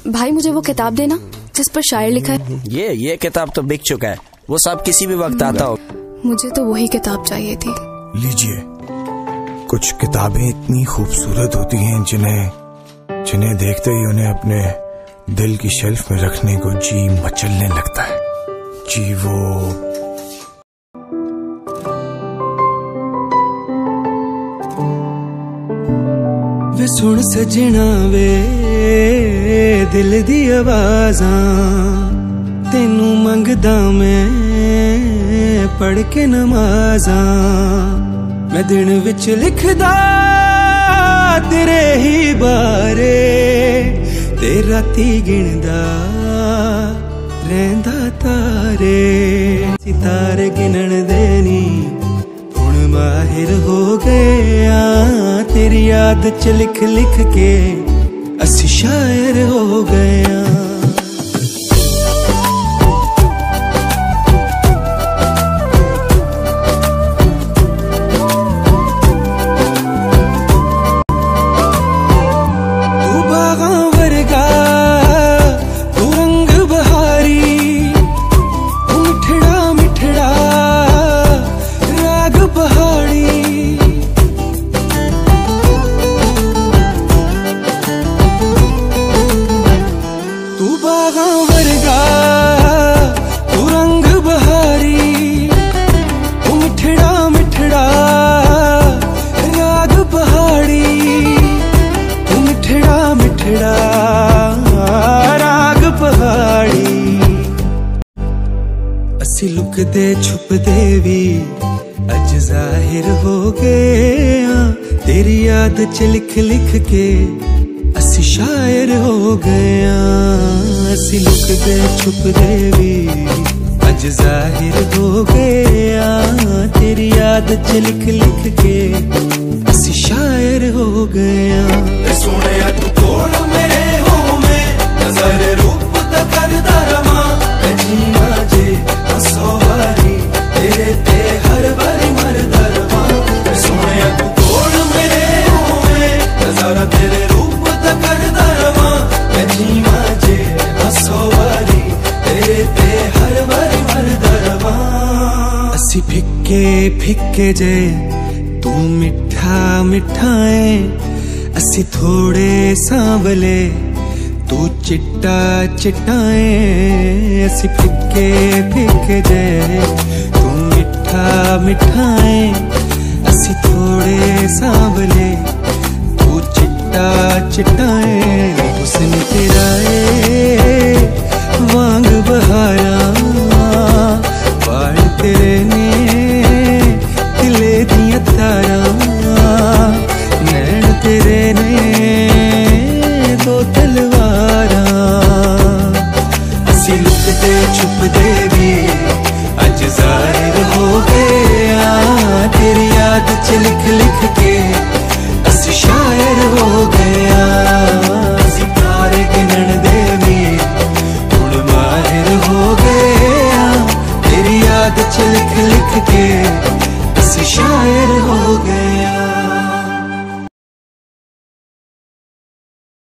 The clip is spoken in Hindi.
भाई मुझे वो किताब देना जिस पर शायर लिखा है। ये किताब तो बिक चुका है, वो सब किसी भी वक्त आता हो। मुझे तो वही किताब चाहिए थी। लीजिए। कुछ किताबें इतनी खूबसूरत होती हैं जिन्हें देखते ही उन्हें अपने दिल की शेल्फ में रखने को जी मचलने लगता है। जी वो वे सुन सजना वे दिल दी आवाज़ां तेनू मंगदा मैं पढ़ के नमाज़ां। मैं दिन विच लिखदा तेरे ही बारे ते राती गिनदा रहिंदा तारे। सितारे गिनण दे नी हुण माहिर हो गया, तेरी याद च लिख लिख के असी शायर हो गया। असी लुकदे छुपदे भी अज जाहिर हो गए, तेरी याद च लिख लिख के असी शायर हो गए। असी लुकदे छुपदे भी अज जाहिर हो गए, तेरी याद च लिख लिख के असी शायर हो गए। सोने तू कोल मेरे हो मैं नजर रूप दा करदा रवां, जीना जे हसो वारी तेरे ते हर बारी मरदा रवां। सोने तू कोल मेरे हो मैं नजर तेरे रूप दा करदा रवां, जीना जे हसो वारी तेरे ते हर बारी मरदा रवां। असी फिक्के फिक्के जे तू मिठा मिठा है, असी थोड़े सांवले तू चिट्टा चिट्टा है। असी फिक्के फिक्के जे तू मिठा मिठा है, असी थोड़े सांवले तू चिट्टा चिट्टा है। हुस्न तेरा है वांग बहारा, बाल तेरे ने दिले दिया तारा, नैन तेरे ने दो तलवारा। असी लुकदे छुपदे भी अज जाहिर हो गया, तेरी याद च लिख लिख के असी शायर हो गया। सितारे गिनण दे भी हुण माहिर हो गया, तेरी याद च लिख लिख के